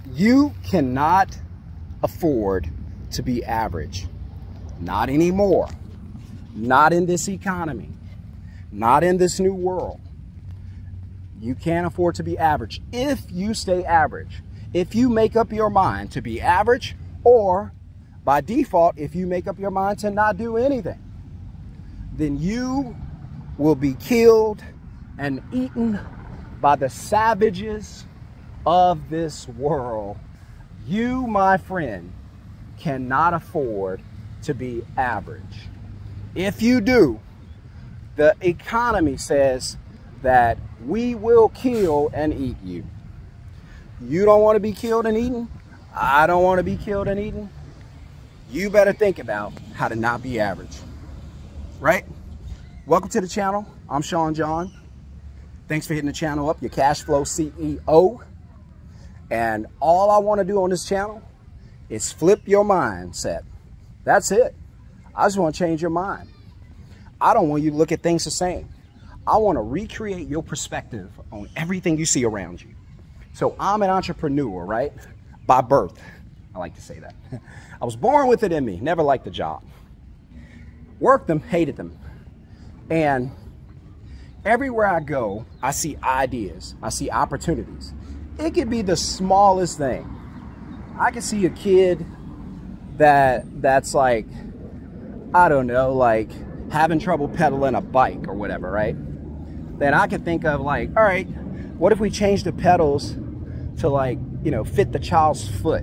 You cannot afford to be average. Not anymore. Not in this economy. Not in this new world. You can't afford to be average if you stay average. If you make up your mind to be average, or by default, if you make up your mind to not do anything, then you will be killed and eaten by the savages of this world. You, my friend, cannot afford to be average. If you do, the economy says that we will kill and eat you. You don't want to be killed and eaten. I don't want to be killed and eaten. You better think about how to not be average, right? Welcome to the channel. I'm Sean John. Thanks for hitting the channel up, your cash flow CEO. And all I want to do on this channel is flip your mindset. That's it. I just want to change your mind. I don't want you to look at things the same. I want to recreate your perspective on everything you see around you. So I'm an entrepreneur, right? By birth. I like to say that. I was born with it in me. Never liked the job. Worked them, hated them. And everywhere I go, I see ideas. I see opportunities. It could be the smallest thing. I can see a kid that's like, I don't know, like having trouble pedaling a bike or whatever, right? Then I could think of like, all right, what if we change the pedals to like, you know, fit the child's foot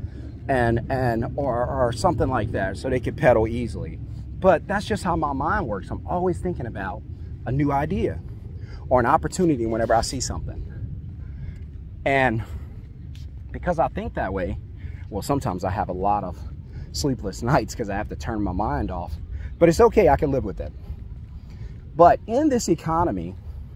or something like that so they could pedal easily. But that's just how my mind works. I'm always thinking about a new idea or an opportunity whenever I see something. And because I think that way, well, sometimes I have a lot of sleepless nights because I have to turn my mind off. But it's okay, I can live with it. But in this economy,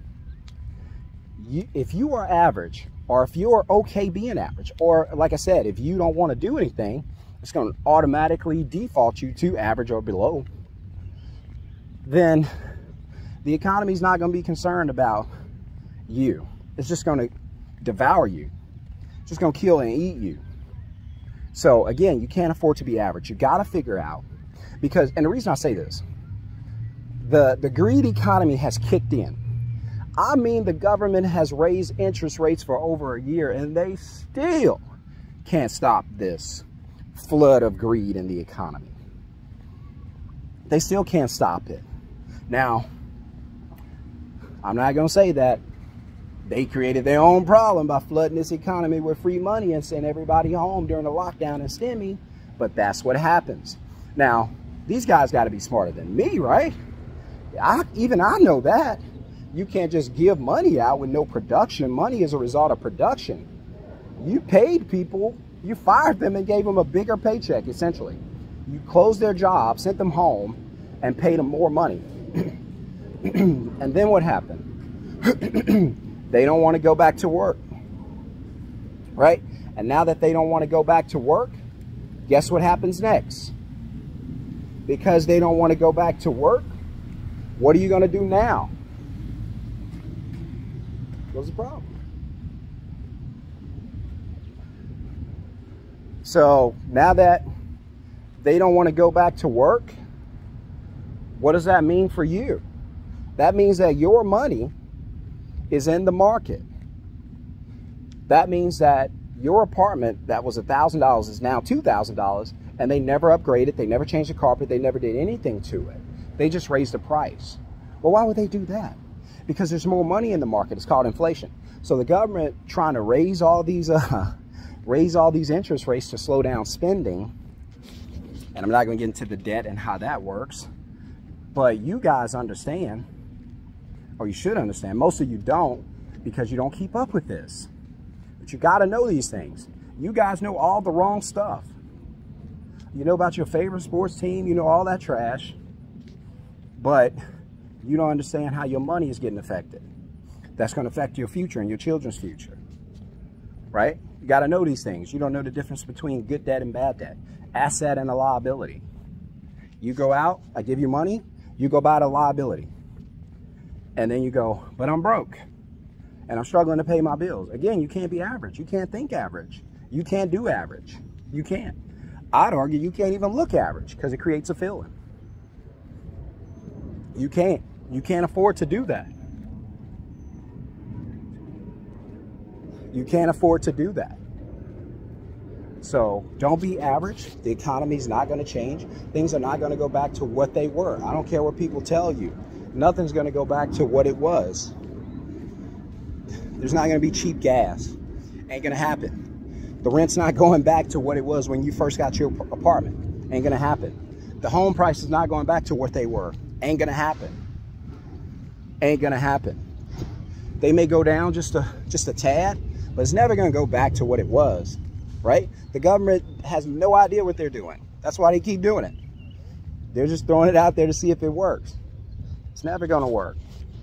if you are average, or if you're okay being average, or like I said, if you don't want to do anything, it's going to automatically default you to average or below, then the economy is not going to be concerned about you. It's just going to devour you. It's just going to kill and eat you. So again, you can't afford to be average. You got to figure out, because, and the reason I say this, the greed economy has kicked in. I mean, the government has raised interest rates for over a year and they still can't stop this flood of greed in the economy. They still can't stop it. Now, I'm not going to say that they created their own problem by flooding this economy with free money and sending everybody home during the lockdown and stimmy, but that's what happens. Now, these guys got to be smarter than me, right? Even I know that. You can't just give money out with no production. Money is a result of production. You paid people, you fired them and gave them a bigger paycheck, essentially. You closed their job, sent them home, and paid them more money. And then what happened? They don't want to go back to work, right? And now that they don't want to go back to work, guess what happens next? Because they don't want to go back to work, what are you going to do now? What's the problem? So now that they don't want to go back to work, what does that mean for you? That means that your money is in the market. That means that your apartment that was $1,000 is now $2,000, and they never upgraded, they never changed the carpet, they never did anything to it. They just raised the price. Well, why would they do that? Because there's more money in the market. It's called inflation. So the government trying to raise all these interest rates to slow down spending. And I'm not going to get into the debt and how that works. But you guys understand, or you should understand. Most of you don't, because you don't keep up with this. But you got to know these things. You guys know all the wrong stuff. You know about your favorite sports team. You know all that trash. But you don't understand how your money is getting affected. That's going to affect your future and your children's future, right? You got to know these things. You don't know the difference between good debt and bad debt, asset and a liability. You go out, I give you money, you go buy the liability. And then you go, but I'm broke and I'm struggling to pay my bills. Again, you can't be average. You can't think average. You can't do average. You can't. I'd argue you can't even look average because it creates a feeling. You can't. You can't afford to do that. You can't afford to do that. So don't be average. The economy's not going to change. Things are not going to go back to what they were. I don't care what people tell you. Nothing's going to go back to what it was. There's not going to be cheap gas. Ain't going to happen. The rent's not going back to what it was when you first got your apartment. Ain't going to happen. The home price is not going back to what they were. Ain't going to happen. Ain't going to happen. They may go down just a tad, but it's never going to go back to what it was, right? The government has no idea what they're doing. That's why they keep doing it. They're just throwing it out there to see if it works. It's never going to work.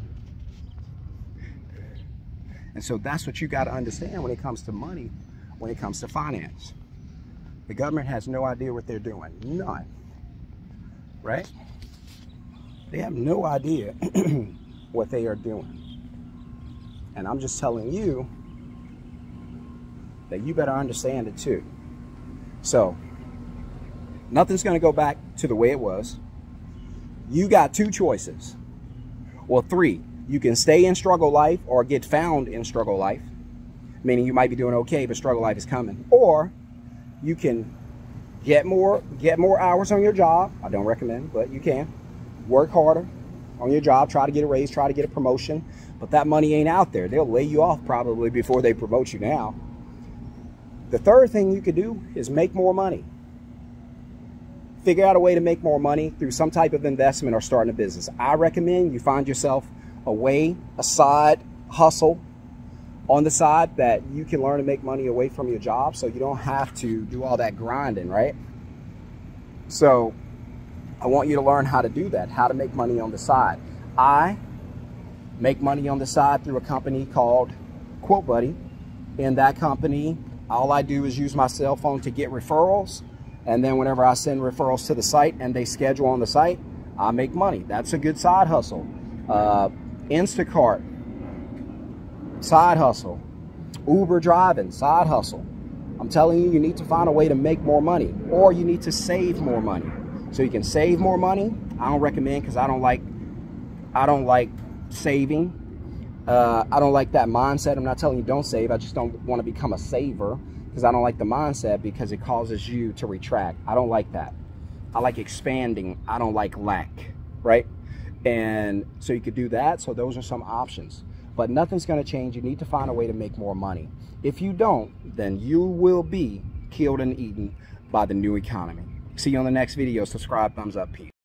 And so that's what you got to understand when it comes to money, when it comes to finance. The government has no idea what they're doing. None. Right? They have no idea what they are doing. And I'm just telling you that you better understand it too. So, nothing's going to go back to the way it was. You got two choices. Well, three. You can stay in struggle life or get found in struggle life, meaning you might be doing okay, but struggle life is coming. Or you can get more hours on your job. I don't recommend, but you can. Work harder on your job, try to get a raise, try to get a promotion, but that money ain't out there. They'll lay you off probably before they promote you now. The third thing you could do is make more money. Figure out a way to make more money through some type of investment or starting a business. I recommend you find yourself a side hustle on the side that you can learn to make money away from your job so you don't have to do all that grinding, right? So I want you to learn how to do that, how to make money on the side. I make money on the side through a company called Quote Buddy. In that company, all I do is use my cell phone to get referrals. And then whenever I send referrals to the site and they schedule on the site, I make money. That's a good side hustle. Instacart, side hustle. Uber driving, side hustle. I'm telling you, you need to find a way to make more money, or you need to save more money. So you can save more money. I don't recommend, because I don't like saving. I don't like that mindset. I'm not telling you don't save. I just don't want to become a saver, because I don't like the mindset, because it causes you to retract. I don't like that. I like expanding. I don't like lack, right? And so you could do that. So those are some options, but nothing's going to change. You need to find a way to make more money. If you don't, then you will be killed and eaten by the new economy. See you on the next video. Subscribe, thumbs up, peace.